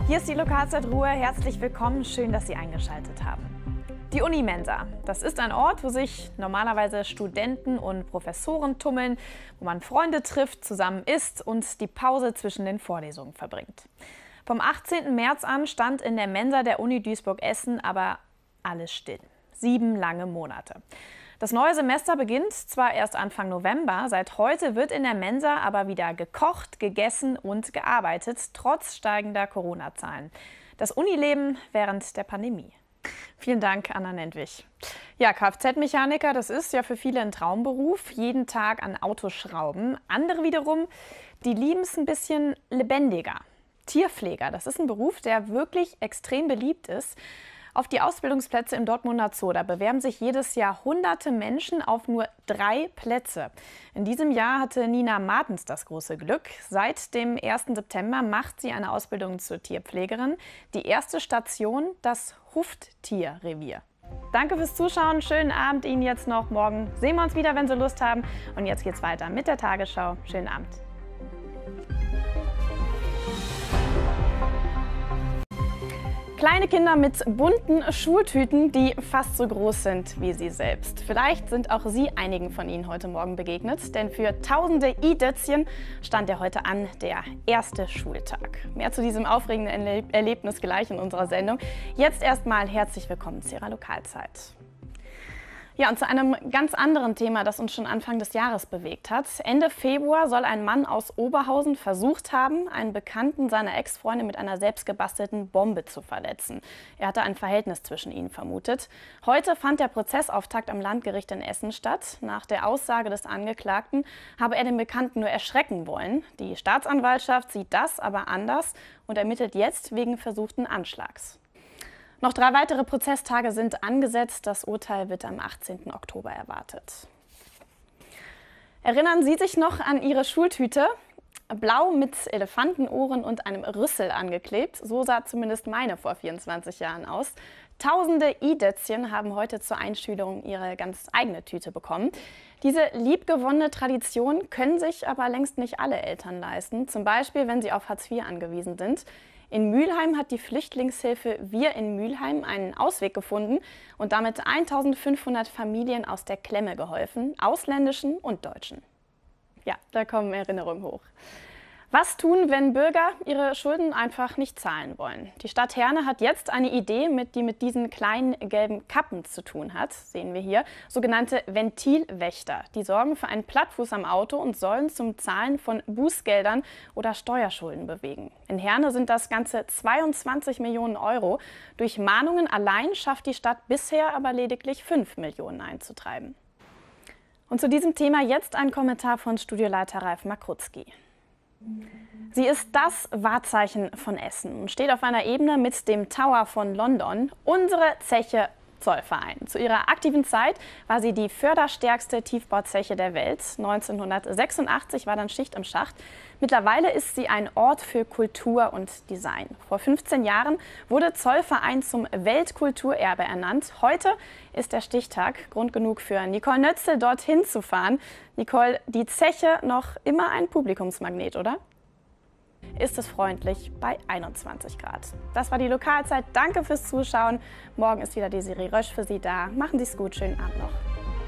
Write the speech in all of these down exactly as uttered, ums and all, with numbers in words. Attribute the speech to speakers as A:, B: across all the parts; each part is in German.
A: Hier ist die Lokalzeit Ruhr. Herzlich willkommen. Schön, dass Sie eingeschaltet haben. Die Uni Mensa. Das ist ein Ort, wo sich normalerweise Studenten und Professoren tummeln, wo man Freunde trifft, zusammen isst und die Pause zwischen den Vorlesungen verbringt. Vom achtzehnten März an stand in der Mensa der Uni Duisburg-Essen aber alles still. Sieben lange Monate. Das neue Semester beginnt zwar erst Anfang November, seit heute wird in der Mensa aber wieder gekocht, gegessen und gearbeitet, trotz steigender Corona-Zahlen. Das Unileben während der Pandemie. Vielen Dank, Anna Nentwich. Ja, Kfz-Mechaniker, das ist ja für viele ein Traumberuf, jeden Tag an Autos schrauben. Andere wiederum, die lieben es ein bisschen lebendiger. Tierpfleger, das ist ein Beruf, der wirklich extrem beliebt ist. Auf die Ausbildungsplätze im Dortmunder Zoo, da bewerben sich jedes Jahr hunderte Menschen auf nur drei Plätze. In diesem Jahr hatte Nina Martens das große Glück. Seit dem ersten September macht sie eine Ausbildung zur Tierpflegerin. Die erste Station, das Hufttierrevier. Danke fürs Zuschauen, schönen Abend Ihnen jetzt noch. Morgen sehen wir uns wieder, wenn Sie Lust haben. Und jetzt geht's weiter mit der Tagesschau. Schönen Abend. Kleine Kinder mit bunten Schultüten, die fast so groß sind wie sie selbst. Vielleicht sind auch Sie einigen von ihnen heute Morgen begegnet, denn für tausende I-Dötzchen stand ja heute an, der erste Schultag. Mehr zu diesem aufregenden Erleb Erlebnis gleich in unserer Sendung. Jetzt erstmal herzlich willkommen zu Ihrer Lokalzeit. Ja, und zu einem ganz anderen Thema, das uns schon Anfang des Jahres bewegt hat. Ende Februar soll ein Mann aus Oberhausen versucht haben, einen Bekannten seiner Ex-Freundin mit einer selbstgebastelten Bombe zu verletzen. Er hatte ein Verhältnis zwischen ihnen vermutet. Heute fand der Prozessauftakt am Landgericht in Essen statt. Nach der Aussage des Angeklagten habe er den Bekannten nur erschrecken wollen. Die Staatsanwaltschaft sieht das aber anders und ermittelt jetzt wegen versuchten Anschlags. Noch drei weitere Prozesstage sind angesetzt. Das Urteil wird am achtzehnten Oktober erwartet. Erinnern Sie sich noch an Ihre Schultüte? Blau mit Elefantenohren und einem Rüssel angeklebt. So sah zumindest meine vor vierundzwanzig Jahren aus. Tausende I-Dötzchen haben heute zur Einschülerung ihre ganz eigene Tüte bekommen. Diese liebgewonnene Tradition können sich aber längst nicht alle Eltern leisten. Zum Beispiel, wenn sie auf Hartz vier angewiesen sind. In Mülheim hat die Flüchtlingshilfe Wir in Mülheim einen Ausweg gefunden und damit eintausendfünfhundert Familien aus der Klemme geholfen, ausländischen und deutschen. Ja, da kommen Erinnerungen hoch. Was tun, wenn Bürger ihre Schulden einfach nicht zahlen wollen? Die Stadt Herne hat jetzt eine Idee, mit, die mit diesen kleinen gelben Kappen zu tun hat, sehen wir hier, sogenannte Ventilwächter. Die sorgen für einen Plattfuß am Auto und sollen zum Zahlen von Bußgeldern oder Steuerschulden bewegen. In Herne sind das ganze zweiundzwanzig Millionen Euro. Durch Mahnungen allein schafft die Stadt bisher aber lediglich fünf Millionen einzutreiben. Und zu diesem Thema jetzt ein Kommentar von Studioleiter Ralf Makrutzki. Sie ist das Wahrzeichen von Essen und steht auf einer Ebene mit dem Tower von London, unsere Zeche Zollverein. Zu ihrer aktiven Zeit war sie die förderstärkste Tiefbauzeche der Welt. neunzehnhundertsechsundachtzig war dann Schicht im Schacht. Mittlerweile ist sie ein Ort für Kultur und Design. Vor fünfzehn Jahren wurde Zollverein zum Weltkulturerbe ernannt. Heute ist der Stichtag, Grund genug für Nicole Nötzel, dorthin zu fahren. Nicole, die Zeche noch immer ein Publikumsmagnet, oder? Ist es freundlich bei einundzwanzig Grad. Das war die Lokalzeit. Danke fürs Zuschauen. Morgen ist wieder Desiree Rösch für Sie da. Machen Sie es gut. Schönen Abend noch.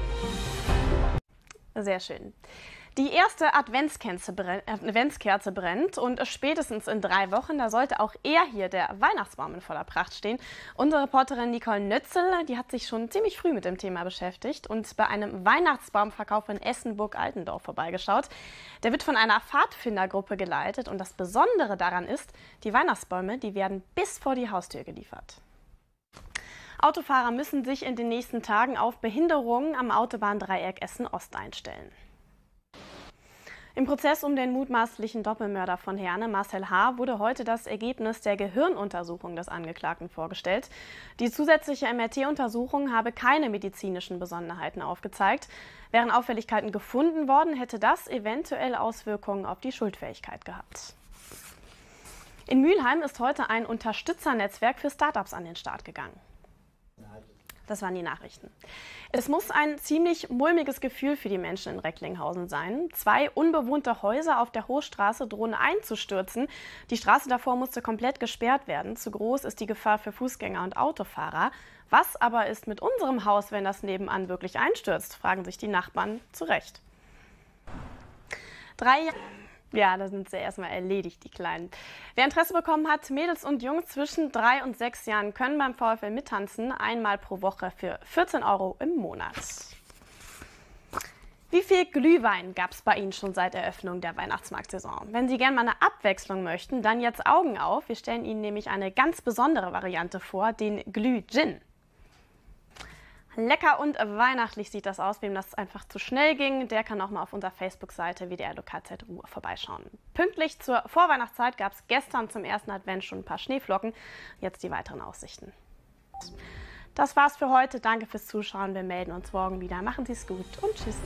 A: Sehr schön. Die erste Adventskerze brennt und spätestens in drei Wochen, da sollte auch er hier, der Weihnachtsbaum, in voller Pracht stehen. Unsere Reporterin Nicole Nötzel, die hat sich schon ziemlich früh mit dem Thema beschäftigt und bei einem Weihnachtsbaumverkauf in Essen-Burg-Altendorf vorbeigeschaut. Der wird von einer Pfadfindergruppe geleitet und das Besondere daran ist, die Weihnachtsbäume, die werden bis vor die Haustür geliefert. Autofahrer müssen sich in den nächsten Tagen auf Behinderungen am Autobahndreieck Essen-Ost einstellen. Im Prozess um den mutmaßlichen Doppelmörder von Herne, Marcel H., wurde heute das Ergebnis der Gehirnuntersuchung des Angeklagten vorgestellt. Die zusätzliche M R T-Untersuchung habe keine medizinischen Besonderheiten aufgezeigt. Wären Auffälligkeiten gefunden worden, hätte das eventuell Auswirkungen auf die Schuldfähigkeit gehabt. In Mülheim ist heute ein Unterstützernetzwerk für Startups an den Start gegangen.
B: das waren die Nachrichten. Es muss ein ziemlich mulmiges Gefühl für die Menschen in Recklinghausen sein. Zwei unbewohnte Häuser auf der Hochstraße drohen einzustürzen. Die Straße davor musste komplett gesperrt werden. Zu groß ist die Gefahr für Fußgänger und Autofahrer. Was aber ist mit unserem Haus, wenn das nebenan wirklich einstürzt, fragen sich die Nachbarn zu Recht. Drei Jahre. Ja, da sind sie erstmal erledigt, die Kleinen. Wer Interesse bekommen hat, Mädels und Jungs zwischen drei und sechs Jahren können beim VfL mittanzen, einmal pro Woche für vierzehn Euro im Monat. Wie viel Glühwein gab es bei Ihnen schon seit Eröffnung der Weihnachtsmarktsaison? Wenn Sie gerne mal eine Abwechslung möchten, dann jetzt Augen auf. Wir stellen Ihnen nämlich eine ganz besondere Variante vor, den Glüh-Gin. Lecker und weihnachtlich sieht das aus. Wem das einfach zu schnell ging, der kann auch mal auf unserer Facebook-Seite W D R Lokalzeit Ruhr vorbeischauen. Pünktlich zur Vorweihnachtszeit gab es gestern zum ersten Advent schon ein paar Schneeflocken. Jetzt die weiteren Aussichten. Das war's für heute. Danke fürs Zuschauen. Wir melden uns morgen wieder. Machen Sie es gut und tschüss.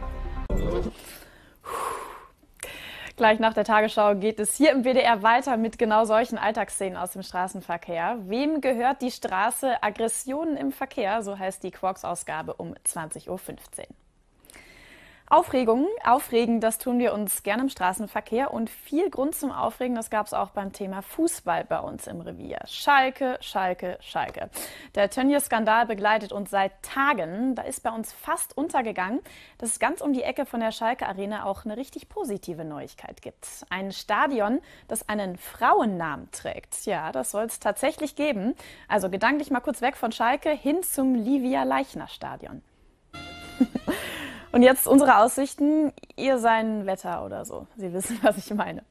A: Gleich nach der Tagesschau geht es hier im W D R weiter mit genau solchen Alltagsszenen aus dem Straßenverkehr. Wem gehört die Straße? Aggressionen im Verkehr, so heißt die Quarks-Ausgabe um zwanzig Uhr fünfzehn. Aufregung, aufregen, das tun wir uns gerne im Straßenverkehr und viel Grund zum Aufregen, das gab es auch beim Thema Fußball bei uns im Revier. Schalke, Schalke, Schalke. Der Tönnies-Skandal begleitet uns seit Tagen. Da ist bei uns fast untergegangen, dass es ganz um die Ecke von der Schalke-Arena auch eine richtig positive Neuigkeit gibt. Ein Stadion, das einen Frauennamen trägt. Ja, das soll es tatsächlich geben. Also gedanklich mal kurz weg von Schalke hin zum Livia-Leichner-Stadion. Und jetzt unsere Aussichten, ihr sein Wetter oder so. Sie wissen, was ich meine.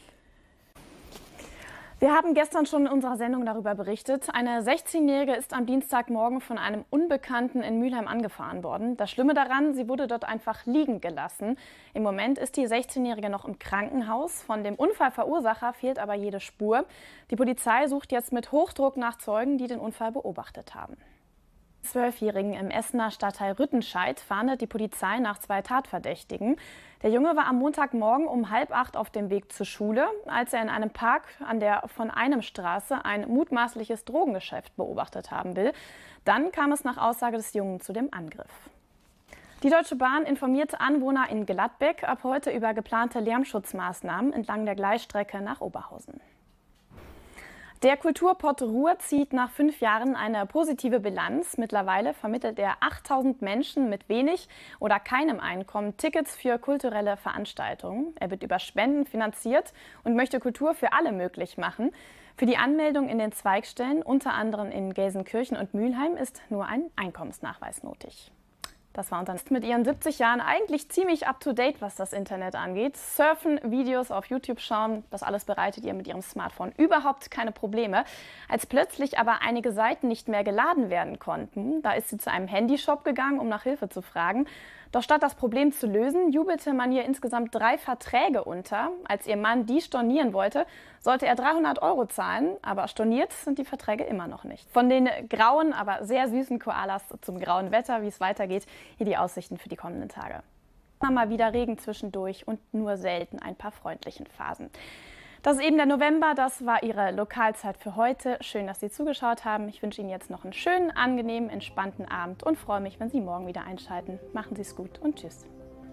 A: Wir haben gestern schon in unserer Sendung darüber berichtet. Eine sechzehnjährige ist am Dienstagmorgen von einem Unbekannten in Mülheim angefahren worden. Das Schlimme daran, sie wurde dort einfach liegen gelassen. Im Moment ist die sechzehnjährige noch im Krankenhaus. Von dem Unfallverursacher fehlt aber jede Spur. Die Polizei sucht jetzt mit Hochdruck nach Zeugen, die den Unfall beobachtet haben. Zwölfjährigen im Essener Stadtteil Rüttenscheid fahndet die Polizei nach zwei Tatverdächtigen. Der Junge war am Montagmorgen um halb acht auf dem Weg zur Schule, als er in einem Park an der von einem Straße ein mutmaßliches Drogengeschäft beobachtet haben will. Dann kam es nach Aussage des Jungen zu dem Angriff. Die Deutsche Bahn informiert Anwohner in Gladbeck ab heute über geplante Lärmschutzmaßnahmen entlang der Gleisstrecke nach Oberhausen. Der Kulturpott Ruhr zieht nach fünf Jahren eine positive Bilanz. Mittlerweile vermittelt er achttausend Menschen mit wenig oder keinem Einkommen Tickets für kulturelle Veranstaltungen. Er wird über Spenden finanziert und möchte Kultur für alle möglich machen. Für die Anmeldung in den Zweigstellen, unter anderem in Gelsenkirchen und Mülheim, ist nur ein Einkommensnachweis nötig. Das war unser mit ihren siebzig Jahren eigentlich ziemlich up-to-date, was das Internet angeht. Surfen, Videos auf YouTube schauen, das alles bereitet ihr mit ihrem Smartphone überhaupt keine Probleme. Als plötzlich aber einige Seiten nicht mehr geladen werden konnten, da ist sie zu einem Handyshop gegangen, um nach Hilfe zu fragen. Doch statt das Problem zu lösen, jubelte man ihr insgesamt drei Verträge unter. Als ihr Mann die stornieren wollte, sollte er dreihundert Euro zahlen, aber storniert sind die Verträge immer noch nicht. Von den grauen, aber sehr süßen Koalas zum grauen Wetter, wie es weitergeht, hier die Aussichten für die kommenden Tage. Mal wieder Regen zwischendurch und nur selten ein paar freundlichen Phasen. Das ist eben der November, das war Ihre Lokalzeit für heute. Schön, dass Sie zugeschaut haben. Ich wünsche Ihnen jetzt noch einen schönen, angenehmen, entspannten Abend und freue mich, wenn Sie morgen wieder einschalten. Machen Sie es gut und tschüss.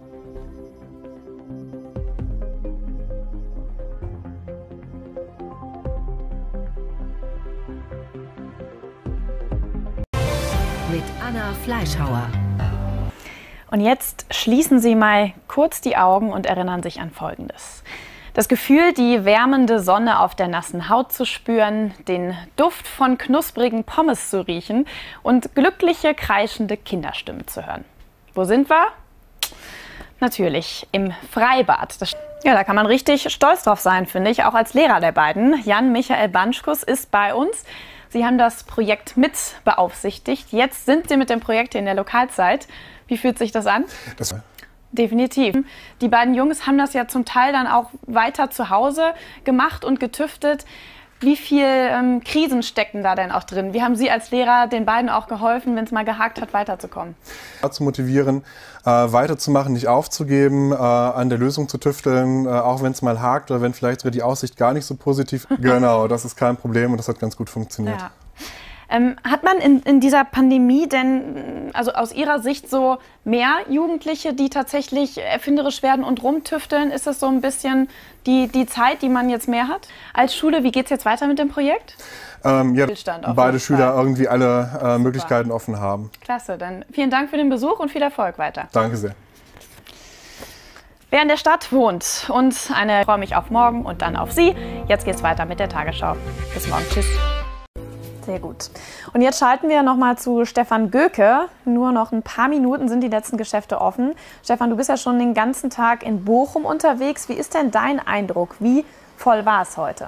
C: Mit Anna Fleischhauer.
A: Und jetzt schließen Sie mal kurz die Augen und erinnern sich an Folgendes. Das Gefühl, die wärmende Sonne auf der nassen Haut zu spüren, den Duft von knusprigen Pommes zu riechen und glückliche, kreischende Kinderstimmen zu hören. Wo sind wir? Natürlich im Freibad. Das ja, da kann man richtig stolz drauf sein, finde ich, auch als Lehrer der beiden. Jan-Michael Banschkus ist bei uns. Sie haben das Projekt mit beaufsichtigt. Jetzt sind Sie mit dem Projekt hier in der Lokalzeit. Wie fühlt sich das an? Das Definitiv. Die beiden Jungs haben das ja zum Teil dann auch weiter zu Hause gemacht und getüftet. Wie viel ähm, Krisen stecken da denn auch drin? Wie haben Sie als Lehrer den beiden auch geholfen, wenn es mal gehakt hat, weiterzukommen?
D: Zu motivieren, äh, weiterzumachen, nicht aufzugeben, äh, an der Lösung zu tüfteln, äh, auch wenn es mal hakt oder wenn vielleicht sogar die Aussicht gar nicht so positiv. Genau, das ist kein Problem und das hat ganz gut funktioniert.
A: Ja. Ähm, hat man in, in dieser Pandemie denn, also aus Ihrer Sicht, so mehr Jugendliche, die tatsächlich erfinderisch werden und rumtüfteln? Ist das so ein bisschen die, die Zeit, die man jetzt mehr hat als Schule? Wie geht es jetzt weiter mit dem Projekt?
D: Ähm, ja, beide Schüler irgendwie alle äh, Möglichkeiten offen haben.
A: Klasse, dann vielen Dank für den Besuch und viel Erfolg weiter.
D: Danke sehr.
A: Wer in der Stadt wohnt und eine freue mich auf morgen und dann auf Sie. Jetzt geht's weiter mit der Tagesschau. Bis morgen. Tschüss. Sehr gut. Und jetzt schalten wir noch mal zu Stefan Göke. Nur noch ein paar Minuten sind die letzten Geschäfte offen. Stefan, du bist ja schon den ganzen Tag in Bochum unterwegs. Wie ist denn dein Eindruck? Wie voll war es heute?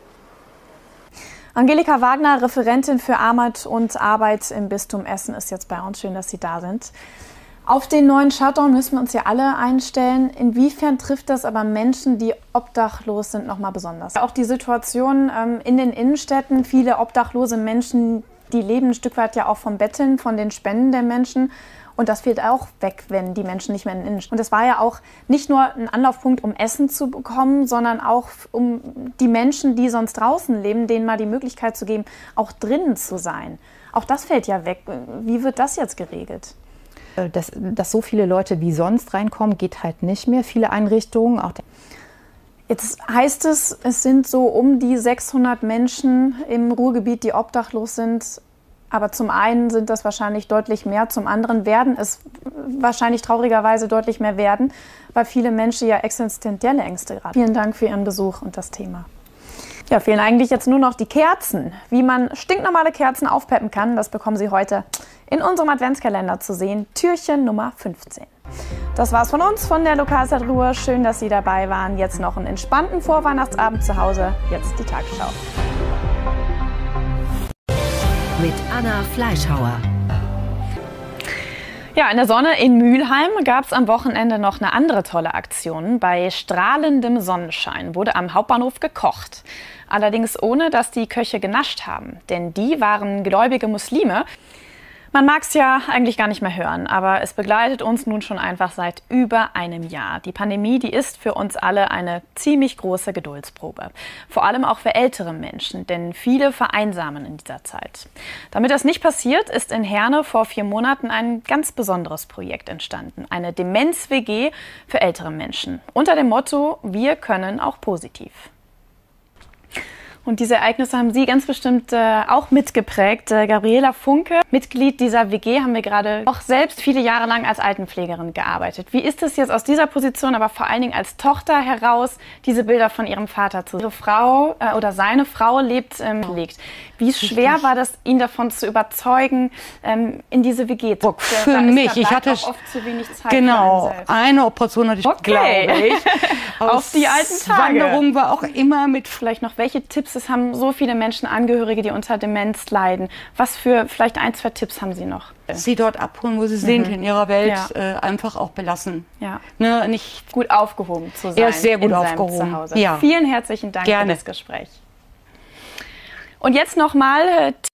A: Angelika Wagner, Referentin für Armut und Arbeit im Bistum Essen, ist jetzt bei uns. Schön, dass Sie da sind. Auf den neuen Shutdown müssen wir uns ja alle einstellen. Inwiefern trifft das aber Menschen, die obdachlos sind, noch mal besonders? Auch die Situation ähm, in den Innenstädten, viele obdachlose Menschen, die leben ein Stück weit ja auch vom Betteln, von den Spenden der Menschen. Und das fällt auch weg, wenn die Menschen nicht mehr in den Innenstädten. Und es war ja auch nicht nur ein Anlaufpunkt, um Essen zu bekommen, sondern auch um die Menschen, die sonst draußen leben, denen mal die Möglichkeit zu geben, auch drinnen zu sein. Auch das fällt ja weg. Wie wird das jetzt geregelt?
E: Dass, dass so viele Leute wie sonst reinkommen, geht halt nicht mehr. Viele Einrichtungen. Auch
A: Jetzt heißt es, es sind so um die sechshundert Menschen im Ruhrgebiet, die obdachlos sind. Aber zum einen sind das wahrscheinlich deutlich mehr, zum anderen werden es wahrscheinlich traurigerweise deutlich mehr werden, weil viele Menschen ja existenzielle Ängste haben. Vielen Dank für Ihren Besuch und das Thema. Ja, fehlen eigentlich jetzt nur noch die Kerzen. Wie man stinknormale Kerzen aufpeppen kann, das bekommen Sie heute in unserem Adventskalender zu sehen. Türchen Nummer fünfzehn. Das war's von uns, von der Lokalzeit Ruhr. Schön, dass Sie dabei waren. Jetzt noch einen entspannten Vorweihnachtsabend zu Hause. Jetzt die Tagesschau.
C: Mit Anna Fleischhauer.
A: Ja, in der Sonne in Mülheim gab es am Wochenende noch eine andere tolle Aktion. Bei strahlendem Sonnenschein wurde am Hauptbahnhof gekocht. Allerdings ohne, dass die Köche genascht haben. Denn die waren gläubige Muslime. Man mag es ja eigentlich gar nicht mehr hören, aber es begleitet uns nun schon einfach seit über einem Jahr. Die Pandemie, die ist für uns alle eine ziemlich große Geduldsprobe. Vor allem auch für ältere Menschen, denn viele vereinsamen in dieser Zeit. Damit das nicht passiert, ist in Herne vor vier Monaten ein ganz besonderes Projekt entstanden. Eine Demenz-W G für ältere Menschen. Unter dem Motto, wir können auch positiv. Und diese Ereignisse haben Sie ganz bestimmt äh, auch mitgeprägt. Äh, Gabriela Funke, Mitglied dieser W G, haben wir gerade auch selbst viele Jahre lang als Altenpflegerin gearbeitet. Wie ist es jetzt aus dieser Position, aber vor allen Dingen als Tochter heraus, diese Bilder von Ihrem Vater zu sehen? Ihre Frau äh, oder seine Frau lebt ähm, liegt. Wie schwer Richtig. war das, ihn davon zu überzeugen, ähm, in diese W G zu
F: gehen? Für da mich, ich hatte
A: oft zu wenig Zeit.
F: Genau, eine Operation hatte ich,
A: okay.
F: glaube ich.
A: Auf die alten Tage.
F: Wanderung war auch immer mit.
A: Vielleicht noch welche Tipps? Es haben so viele Menschen Angehörige, die unter Demenz leiden. Was für vielleicht ein, zwei Tipps haben Sie noch?
F: Sie dort abholen, wo sie mhm. sind, in ihrer Welt,
A: ja.
F: äh, einfach auch belassen.
A: Ja.
F: Ne, nicht
A: gut aufgehoben zu sein.
F: Er ist sehr gut
A: in
F: aufgehoben.
A: Zuhause.
F: Ja.
A: Vielen herzlichen Dank
F: Gerne.
A: für das Gespräch. Und jetzt noch mal